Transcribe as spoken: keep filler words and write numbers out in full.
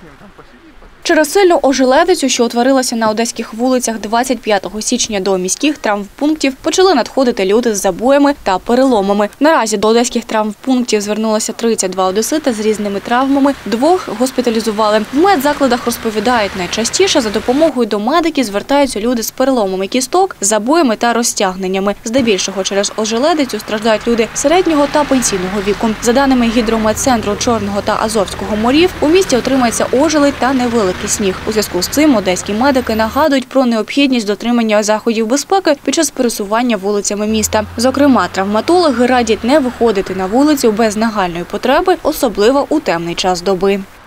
Через сильну ожеледицю, що утворилася на одеських вулицях двадцять п'ятого січня, до міських травмпунктів почали надходити люди з забоями та переломами. Наразі до одеських травмпунктів звернулося тридцять два одесити з різними травмами, двох госпіталізували. В медзакладах розповідають, найчастіше за допомогою до медиків звертаються люди з переломами кісток, забоями та розтягненнями. Здебільшого через ожеледицю страждають люди середнього та пенсійного віку. За даними гідрометцентру Чорного та Азовського морів, у місті отримається ожеледь та невеликий сніг. У зв'язку з цим одеські медики нагадують про необхідність дотримання заходів безпеки під час пересування вулицями міста. Зокрема, травматологи радять не виходити на вулицю без нагальної потреби, особливо у темний час доби.